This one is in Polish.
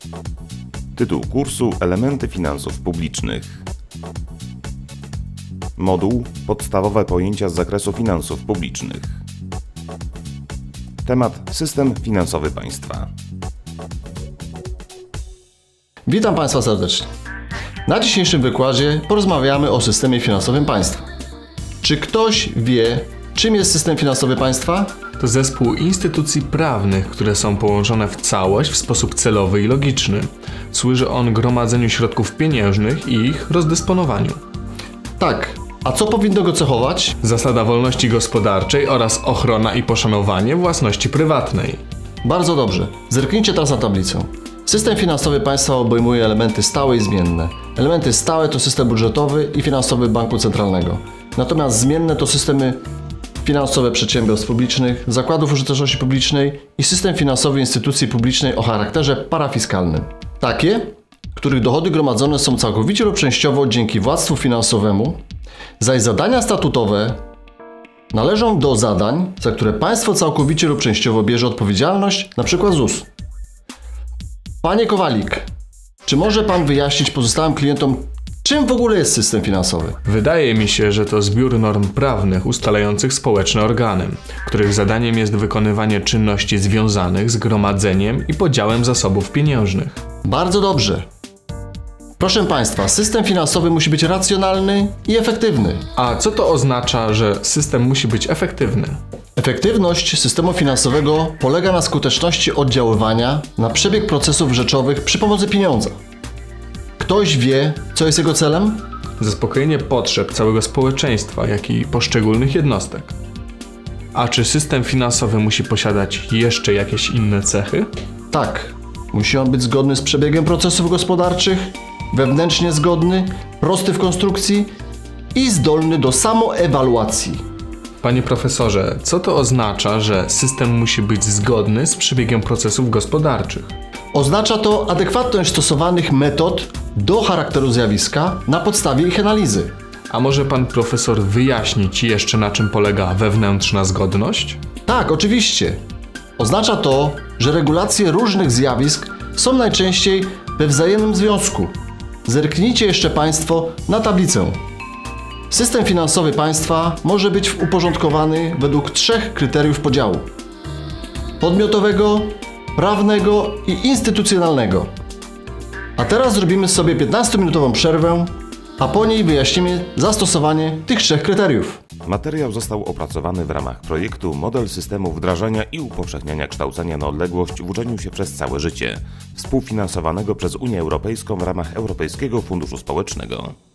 Tytuł kursu: Elementy finansów publicznych. Moduł: Podstawowe pojęcia z zakresu finansów publicznych. Temat: system finansowy państwa. Witam Państwa serdecznie. Na dzisiejszym wykładzie porozmawiamy o systemie finansowym państwa. Czy ktoś wie, czym jest system finansowy państwa? To zespół instytucji prawnych, które są połączone w całość w sposób celowy i logiczny. Służy on gromadzeniu środków pieniężnych i ich rozdysponowaniu. Tak, a co powinno go cechować? Zasada wolności gospodarczej oraz ochrona i poszanowanie własności prywatnej. Bardzo dobrze. Zerknijcie teraz na tablicę. System finansowy państwa obejmuje elementy stałe i zmienne. Elementy stałe to system budżetowy i finansowy banku centralnego. Natomiast zmienne to systemy finansowe przedsiębiorstw publicznych, zakładów użyteczności publicznej i system finansowy instytucji publicznej o charakterze parafiskalnym. Takie, których dochody gromadzone są całkowicie lub częściowo dzięki władztwu finansowemu, zaś zadania statutowe należą do zadań, za które państwo całkowicie lub częściowo bierze odpowiedzialność, np. ZUS. Panie Kowalik, czy może Pan wyjaśnić pozostałym klientom, czym w ogóle jest system finansowy? Wydaje mi się, że to zbiór norm prawnych ustalających społeczne organy, których zadaniem jest wykonywanie czynności związanych z gromadzeniem i podziałem zasobów pieniężnych. Bardzo dobrze. Proszę Państwa, system finansowy musi być racjonalny i efektywny. A co to oznacza, że system musi być efektywny? Efektywność systemu finansowego polega na skuteczności oddziaływania na przebieg procesów rzeczowych przy pomocy pieniądza. Ktoś wie, co jest jego celem? Zaspokojenie potrzeb całego społeczeństwa, jak i poszczególnych jednostek. A czy system finansowy musi posiadać jeszcze jakieś inne cechy? Tak. Musi on być zgodny z przebiegiem procesów gospodarczych, wewnętrznie zgodny, prosty w konstrukcji i zdolny do samoewaluacji. Panie profesorze, co to oznacza, że system musi być zgodny z przebiegiem procesów gospodarczych? Oznacza to adekwatność stosowanych metod do charakteru zjawiska na podstawie ich analizy. A może pan profesor wyjaśnić jeszcze, na czym polega wewnętrzna zgodność? Tak, oczywiście. Oznacza to, że regulacje różnych zjawisk są najczęściej we wzajemnym związku. Zerknijcie jeszcze Państwo na tablicę. System finansowy państwa może być uporządkowany według 3 kryteriów podziału: podmiotowego, prawnego i instytucjonalnego. A teraz zrobimy sobie 15-minutową przerwę, a po niej wyjaśnimy zastosowanie tych 3 kryteriów. Materiał został opracowany w ramach projektu Model systemu wdrażania i upowszechniania kształcenia na odległość w uczeniu się przez całe życie, współfinansowanego przez Unię Europejską w ramach Europejskiego Funduszu Społecznego.